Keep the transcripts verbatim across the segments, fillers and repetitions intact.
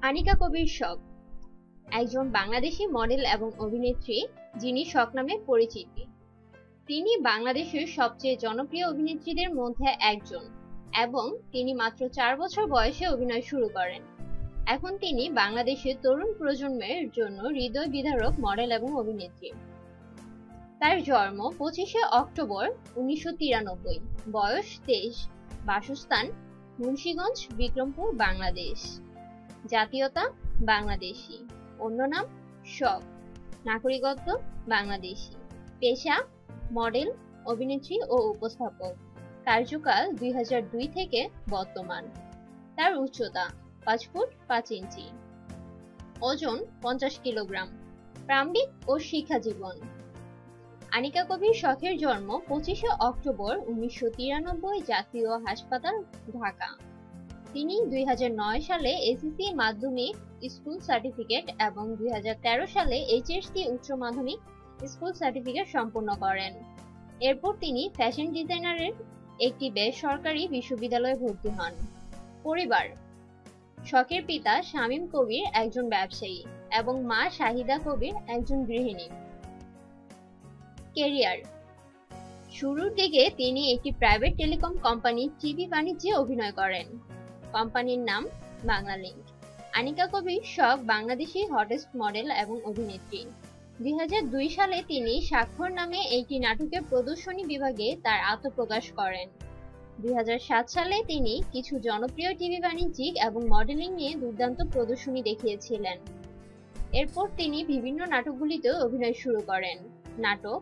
আনিকা কবির শখ একজন বাংলাদেশী মডেল এবং অভিনেত্রী যিনি শখ নামে পরিচিতি। তিনি বাংলাদেশের সবচেয়ে জনপ্রিয় অভিনেত্রীদের মধ্যে একজন এবং তিনি মাত্র চার বছর বয়সে অভিনয় শুরু করেন। এখন তিনি বাংলাদেশের তরুণ প্রজন্মের জন্য হৃদয় বিদারক মডেল এবং অভিনেত্রী। তার জন্ম পঁচিশে অক্টোবর উনিশশো তিরানব্বই, বয়স তেইশ, বাসস্থান মুন্সিগঞ্জ, বিক্রমপুর, বাংলাদেশ, জাতীয়তা বাংলাদেশী, অন্য নাম শখ, নাগরিকত্ব বাংলাদেশী, পেশা মডেল, অভিনেত্রী ও উপস্থাপক, কার্যকাল দুই হাজার দুই থেকে বর্তমান। তার উচ্চতা পাঁচ ফুট পাঁচ ইঞ্চি, ওজন পঞ্চাশ কিলোগ্রাম। প্রারম্ভিক ও শিক্ষা জীবন। আনিকা কবির শখের জন্ম পঁচিশে অক্টোবর উনিশশো তিরানব্বই, জাতীয় হাসপাতাল, ঢাকা। তিনি দুই হাজার নয় সালে এসএসসি মাধ্যমিক স্কুল সার্টিফিকেট এবং দুই হাজার তেরো সালে এইচএসসি উচ্চ মাধ্যমিক স্কুল সার্টিফিকেট সম্পন্ন করেন। এরপর তিনি ফ্যাশন ডিজাইনারের একটি বেসরকারি বিশ্ববিদ্যালয়ে ভর্তি হন। পরিবার। শখের পিতা শামীম কবির একজন ব্যবসায়ী এবং মা শাহিদা কবির একজন গৃহিণী। ক্যারিয়ার। শুরুর দিকে তিনি একটি প্রাইভেট টেলিকম কোম্পানি টিভি বাণিজ্যে অভিনয় করেন। কোম্পানির নাম বাংলালিংক। আনিকা কবির শখ বাংলাদেশী হটেস্ট মডেল এবং অভিনেত্রী। দুই হাজার দুই সালে তিনি স্বাক্ষর নামে একটি নাটকের প্রদর্শনী বিভাগে তার আত্মপ্রকাশ করেন। দুই হাজার সাত সালে তিনি কিছু জনপ্রিয় টিভি বাণিজ্যিক এবং মডেলিং নিয়ে দুর্দান্ত প্রদর্শনী দেখিয়েছিলেন। এরপর তিনি বিভিন্ন নাটকগুলিতে অভিনয় শুরু করেন। নাটক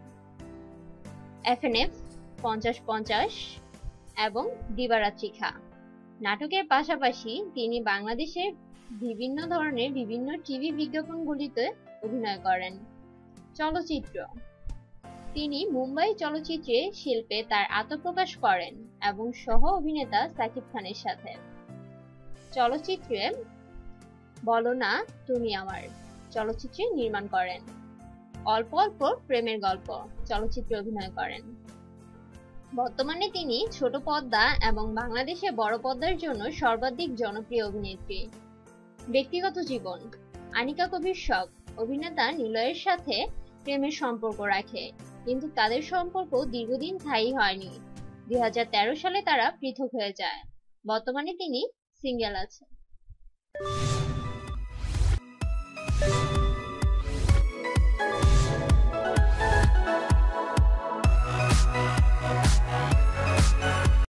এফএনএফ, পঞ্চাশ পঞ্চাশ এবং দিবারাত্রি খা। নাটকের পাশাপাশি তিনি বাংলাদেশের বিভিন্ন ধরনের বিভিন্ন টিভি বিজ্ঞাপনগুলিতে অভিনয় করেন। চলচ্চিত্র। তিনি মুম্বাই চলচ্চিত্রে শিল্পে তার আত্মপ্রকাশ করেন এবং সহ অভিনেতা সাকিব খানের সাথে। চলচ্চিত্রে বলো না তুমি আমার চলচ্চিত্রে নির্মাণ করেন। অল্প অল্প প্রেমের গল্প চলচ্চিত্রে অভিনয় করেন। বর্তমানে তিনি ছোট পর্দা এবং বাংলাদেশে বড় পর্দার জন্য সর্বাধিক জনপ্রিয় অভিনেত্রী। ব্যক্তিগত জীবন। আনিকা কবির শখ অভিনেতা নিলয়ের সাথে প্রেমের সম্পর্ক রাখে, কিন্তু তাদের সম্পর্ক দীর্ঘদিন স্থায়ী হয়নি। দুই হাজার তেরো সালে তারা পৃথক হয়ে যায়। বর্তমানে তিনি সিঙ্গেল আছেন।